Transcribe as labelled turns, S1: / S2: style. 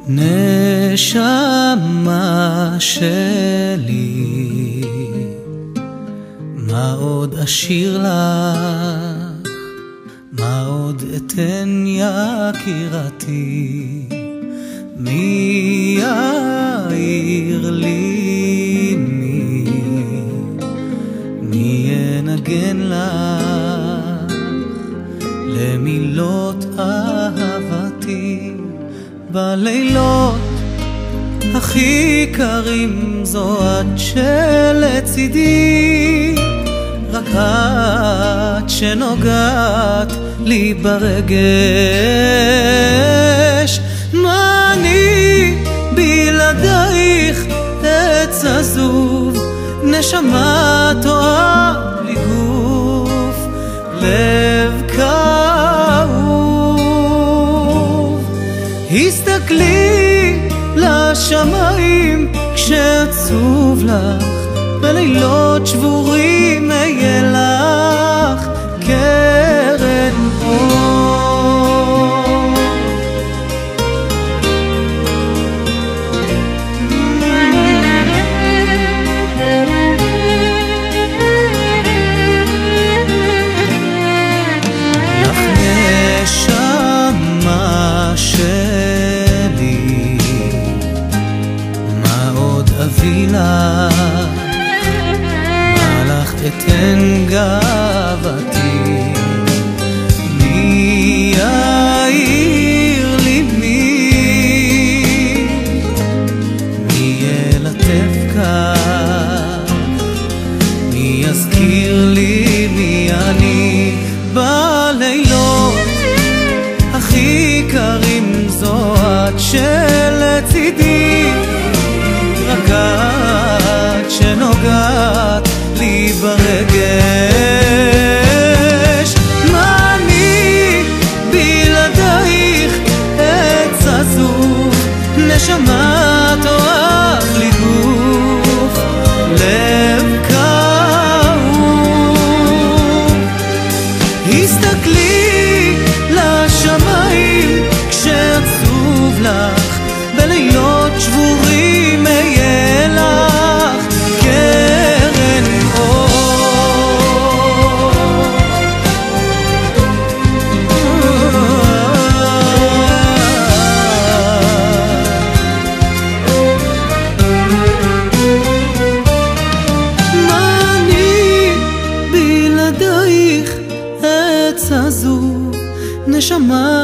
S1: נשמה שלי, מה עוד אשיר לך, מה עוד אתן יקירתי, מי יעיר לי, מי ינגן לך למילות אהבתי. בלילות הכי קרים זו את שלצידי, רק את שנוגעת לי ברגש. מה אני בלעדייך עץ עזוב, נשמה טועה לי גוף, לב כאוב. הסתכלי לשמיים כשעצוב לך, בלילות שבורים אהיה לך קרן אור. לך נשמה שלי, מה עוד אביא לך, אתן גאוותי, מי יעיר לי, מי ילטף כך, מי יזכיר לי מי אני. בלילות הכי קרים זו את שלצידי, רק את שנוגעת לי ברגש. מה אני בלעדייך עץ עזוב, נשמה טועה לי גוף, לב כאוב. הסתכלי לשמיים כשעצוב לך, בלילות שבורים אהיה לך קרן אור. מה אני בלעדייך עץ עזוב, נשמה